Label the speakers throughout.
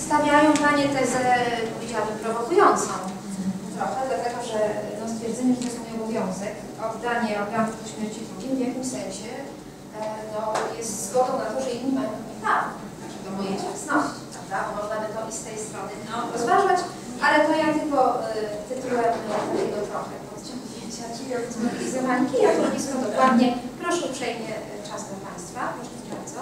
Speaker 1: Stawiają Panie tezę, powiedziałabym, prowokującą trochę, dlatego że no, stwierdzenie, że to jest mój obowiązek, oddanie organów po śmierci drugim w jakimś sensie no, jest zgodą na to, że inni mają takie prawo, znaczy do mojej cielesności, prawda? Bo można by to i z tej strony rozważać, ale to ja tylko tytułem takiego trochę podciągnięcia zmobilizowania kijatowisko dokładnie. Proszę uprzejmie, czas do Państwa. Proszę bardzo.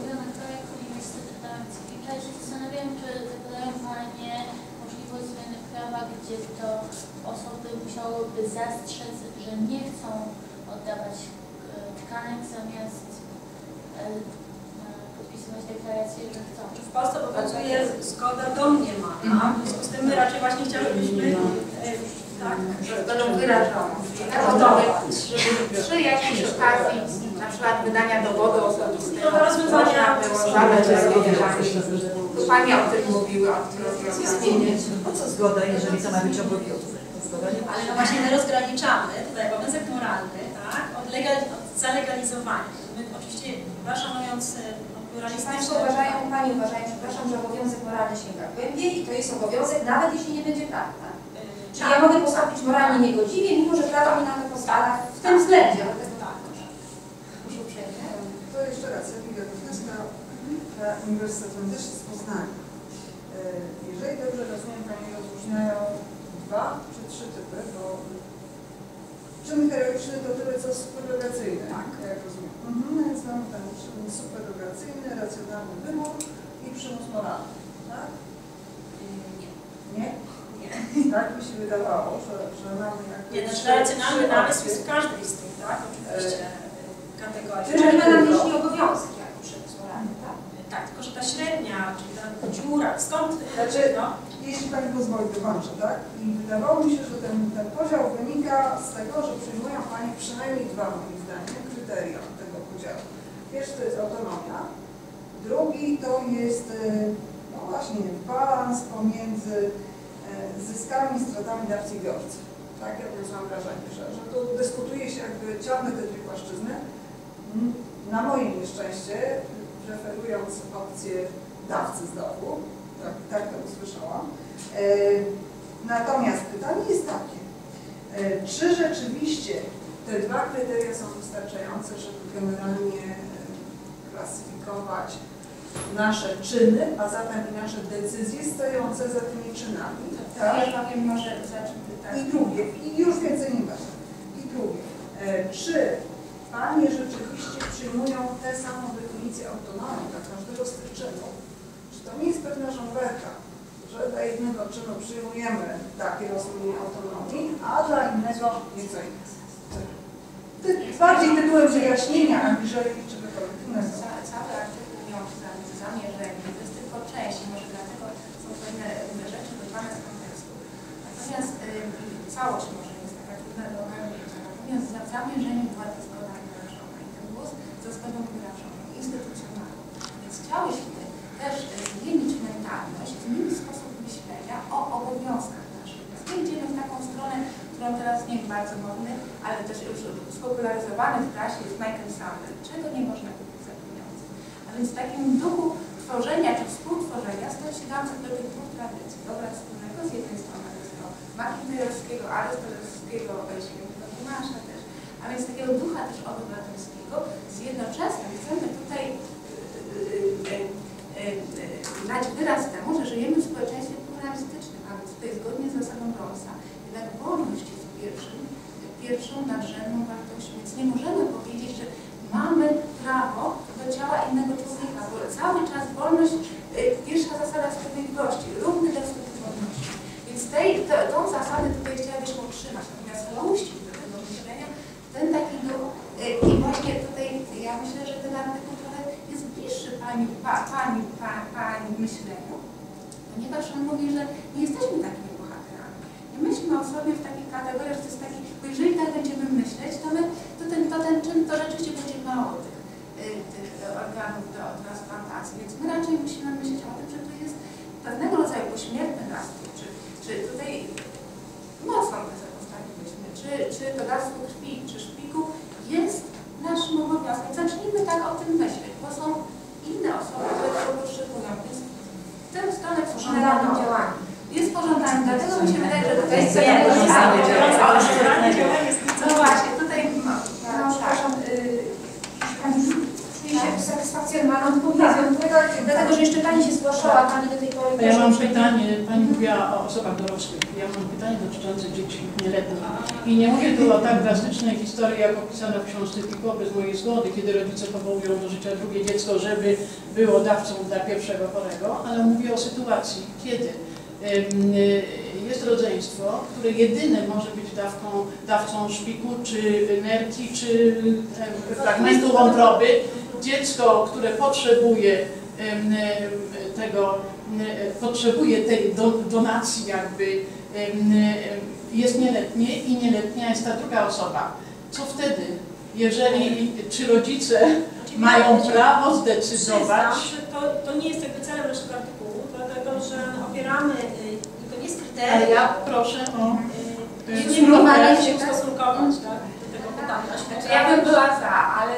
Speaker 2: Ja się zastanawiam, czy zakładają Panie możliwość zmiany prawa, gdzie to osoby musiałyby zastrzec, że nie chcą oddawać tkanek zamiast podpisywać deklarację, że chcą.
Speaker 3: W Polsce obowiązuje zgoda domniemana, w związku z tym my raczej właśnie chcielibyśmy tak,
Speaker 1: że będą wyrażone. Przy jakiejś okazji, na przykład wydania dowodu osobistego,
Speaker 3: rozwiązania
Speaker 1: było zadać tu Pani o tym mówiły, o którym zmienić.
Speaker 4: Po co zgoda, jeżeli to ma być obowiązek?
Speaker 3: Ale no właśnie my rozgraniczamy tutaj obowiązek moralny, tak, od zalegalizowania. My oczywiście, szanując
Speaker 1: Państwo uważają, Pani uważają, przepraszam, że obowiązek moralny sięga głębiej i to jest obowiązek, nawet jeśli nie będzie prawda. Czyli ja mogę postąpić moralnie niegodziwie, mimo że prawo mi na to pozwala w tym względzie. Proszę uprzejmie.
Speaker 5: To jeszcze raz, Emilia Kowalska, Uniwersytetu Medycznym z Poznania. Jeżeli dobrze rozumiem, Pani rozróżniają 2 czy 3 typy, bo czyny heroiczne to tyle co subrogacyjne, tak, jak rozumiem. Więc mamy ten czyn subrogacyjny, racjonalny wymóg i przymus moralny, tak? Nie? Nie? Tak mi się wydawało, że mamy jakby...
Speaker 3: Nie, znaczy racjonalny namysł jest w każdej z tych, tak, oczywiście, kategorii.
Speaker 1: Czyli ma na myśli obowiązek jako przymus moralny, tak?
Speaker 3: Tak, tylko że ta średnia, czyli ta dziura, skąd...
Speaker 5: Znaczy, jeśli Pani pozwoli, dokończę, tak? I wydawało mi się, że ten podział wynika z tego, że przyjmują Pani przynajmniej 2, moim zdaniem, kryteria tego podziału. Pierwszy to jest autonomia, drugi to jest, no właśnie, balans pomiędzy zyskami i stratami dawcy i biorcy. Tak, ja mam wrażenie, że tu dyskutuje się, jakby ciągle te 2 płaszczyzny. Na moje nieszczęście, preferując opcję dawcy znowu, tak to usłyszałam. Natomiast pytanie jest takie, czy rzeczywiście te 2 kryteria są wystarczające, żeby generalnie klasyfikować nasze czyny, a zatem i nasze decyzje stojące za tymi czynami. Tak?
Speaker 1: Ja powiem, może zacznę tak.
Speaker 5: I drugie, i już więcej nie ważne. I drugie, czy Panie rzeczywiście przyjmują tę samą definicję autonomii dla każdego z tych czynów? Czy to nie jest pewna żonglerka, że dla jednego czynu przyjmujemy takie rozumienie autonomii, a dla innego nieco innego? Bardziej tytułem wyjaśnienia, aniżeli czegokolwiek innego.
Speaker 1: Cały artykuł miał zamierzenie, to jest tylko część, może dlatego są pewne rzeczy wyrwane z kontekstu. Natomiast całość może jest taka trudna do ogarnięcia. Natomiast za zamierzeniem była ta zgoda wyrażona i ten głos za zgodą wyrażoną, instytucjonalną. Więc chciałyśmy też zmienić mentalność, zmienić sposób myślenia o obowiązkach naszych. My idziemy w taką stronę, którą teraz nie jest bardzo modny, ale też już spopularyzowany w prasie jest Michael Sandel. Czego nie można kupić za pieniądze? A więc w takim duchu tworzenia czy współtworzenia stąd sięgamy do tych 2 tradycji. Dobra wspólnego z jednej strony jest to McIntyrowskiego, Arystotelskiego, świętego Tomasza też, a więc takiego ducha też obywatelskiego. Z jednoczesnym chcemy tutaj dać wyraz temu, że żyjemy w społeczeństwie pluralistycznym, a więc tutaj zgodnie z zasadą Rawlsa. Jednak wolność jest pierwszą nadrzędną wartością, więc nie możemy powiedzieć, że mamy prawo do ciała innego człowieka, bo cały czas wolność, pierwsza zasada sprawiedliwości, równy dostęp do wolności. Więc tą zasadę tutaj chciałabym utrzymać, natomiast puścić do tego myślenia ten taki duch i właśnie tutaj ja myślę, że ten artykuł trochę jest bliższy Pani myśleniu, ponieważ on mówi, że nie jesteśmy takimi bohaterami. Nie myślmy o sobie w takich kategoriach, że to jest taki, bo jeżeli tak będziemy myśleć, to ten czyn to rzeczywiście będzie mało tych organów do transplantacji. Więc my raczej musimy myśleć o tym, że to jest pewnego rodzaju pośmiertne dawstwo, czy tutaj mocną tezę postawiliśmy, czy to dawstwo krwi, czy szpiku jest naszym obowiązkiem. Zacznijmy tak o tym myśleć, bo są inne osoby, które tego potrzebują. Więc w tę stronę pożądanym działaniem. Jest pożądanym, dlatego mi się wydaje, że tutaj jest no właśnie, tutaj przepraszam, czuję się usatysfakcjonowaną odpowiedzią, dlatego że jeszcze Pani się zgłaszała, Pani do tej pory...
Speaker 6: Ja mam pytanie, Pani mówiła o osobach dorosłych. Ja mam pytanie dotyczące dzieci nieletnich. I nie mówię tu o tak drastycznej historii, jak opisano w książce Pico, bez mojej zgody, kiedy rodzice powołują do życia drugie dziecko, żeby było dawcą dla pierwszego chorego, ale mówię o sytuacji, kiedy jest rodzeństwo, które jedyne może być dawcą szpiku, czy nerki, czy fragmentu wątroby. Dziecko, które potrzebuje tej donacji jakby, jest nieletnie i nieletnia jest ta druga osoba. Co wtedy? Czy rodzice mają prawo zdecydować?
Speaker 3: Przyznam, że to nie jest jakby celem naszego artykułu, dlatego że opieramy, to nie jest kryterium.
Speaker 6: Ale ja proszę o
Speaker 3: Nie się ustosunkować, tak, do tego pytania.
Speaker 1: Ja bym była za, ale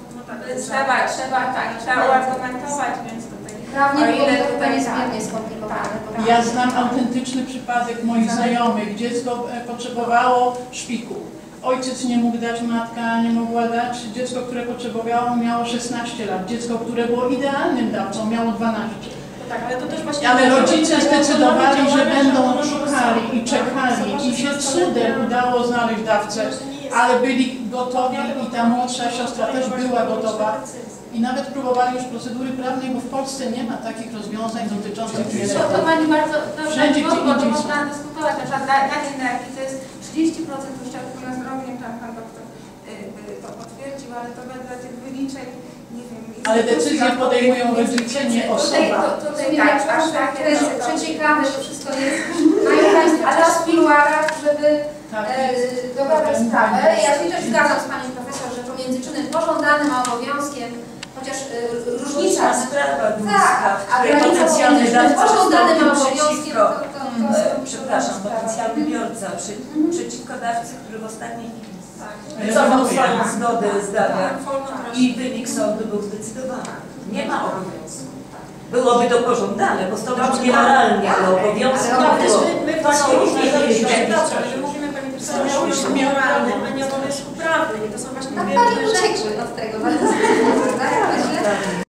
Speaker 1: trzeba uargumentować, więc tutaj...
Speaker 7: Prawnie
Speaker 1: o ile
Speaker 7: to
Speaker 1: tutaj
Speaker 7: niezmiernie skomplikowane.
Speaker 6: Ja znam autentyczny przypadek moich znajomych. Dziecko potrzebowało szpiku. Ojciec nie mógł dać, matka nie mogła dać. Dziecko, które potrzebowało, miało 16 lat. Dziecko, które było idealnym dawcą, miało 12.
Speaker 3: Tak, ale to też właśnie...
Speaker 6: Ale rodzice zdecydowali, że będą szukali i czekali i się cudem udało znaleźć dawcę, ale byli gotowi i ta młodsza siostra też była gotowa. I nawet próbowali już procedury prawnej, bo w Polsce nie ma takich rozwiązań dotyczących nieletnich.
Speaker 1: To Pani bardzo dobrze
Speaker 6: Wszędzie
Speaker 1: mówi,
Speaker 6: gdzie
Speaker 1: bo
Speaker 6: indziej
Speaker 1: można dyskutować, na przykład na dzień nerki to jest 30% uszczerbku na zdrowiu, nie wiem, tam Pan doktor to potwierdził, ale to wedle tych wyliczeń, nie wiem...
Speaker 6: Ale decyzje podejmują rodzice, nie osoba.
Speaker 1: Tutaj tak, aż tak,
Speaker 7: Przeciekawe, że wszystko jest. Mają Państwo czas w kuluarach, żeby dogadać sprawę. Ja się też zgadzam z Panią Profesor, że pomiędzy czynem pożądanym a obowiązkiem, chociaż różnica...
Speaker 4: sprawa,
Speaker 7: Tak, a granica pomiędzy czynem pożądanym a obowiązkiem
Speaker 4: przepraszam, potencjalny biorca przeciwko dawcy, który w ostatniej chwili
Speaker 6: Ja
Speaker 4: wycofał
Speaker 6: dziękuję.
Speaker 4: swoją zgodę zdania i wynik sądu był zdecydowany. Nie ma obowiązku. Byłoby to pożądane, bo to już niemoralnie, ale obowiązku nie było.
Speaker 3: My
Speaker 4: To są różne rzeczy.
Speaker 3: my mówimy, Pani Profesor, o obowiązku moralnym, a nie obowiązku prawnym. I to są właśnie
Speaker 7: Tak
Speaker 3: dwie
Speaker 7: Pani
Speaker 3: różne rzeczy.
Speaker 7: uciekły od tego, bardzo